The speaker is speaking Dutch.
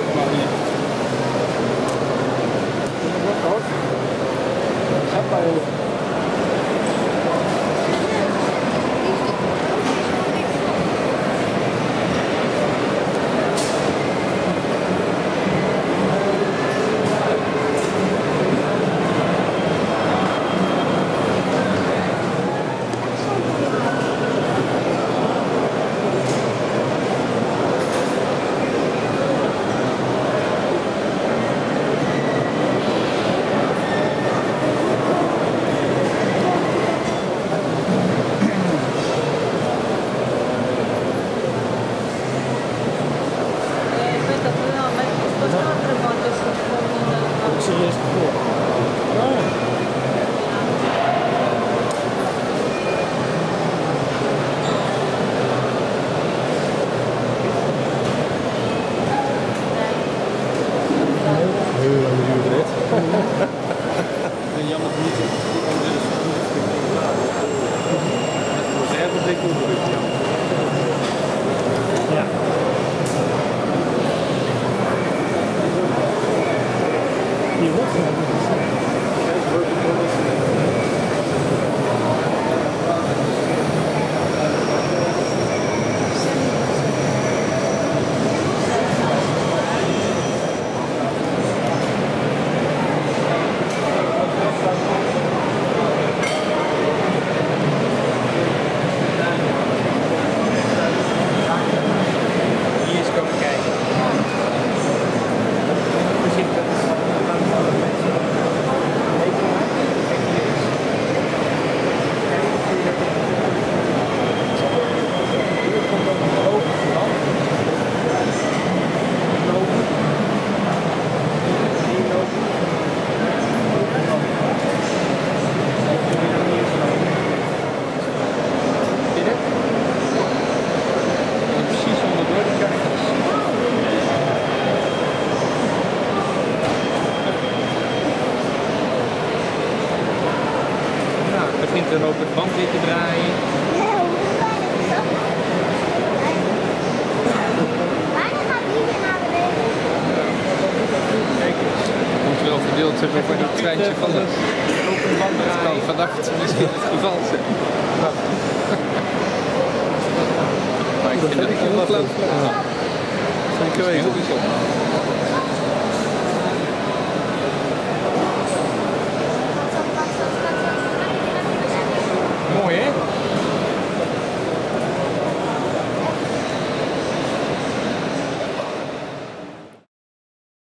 Dan ook het band weer te draaien. Wanneer gaat die weer naar beneden? Kijk eens. Moet wel verdeeld hebben voor dat treintje van de open band draaien. Dat kan vannacht misschien het geval zijn. Maar ik vind het ongelooflijk. Zeker weten.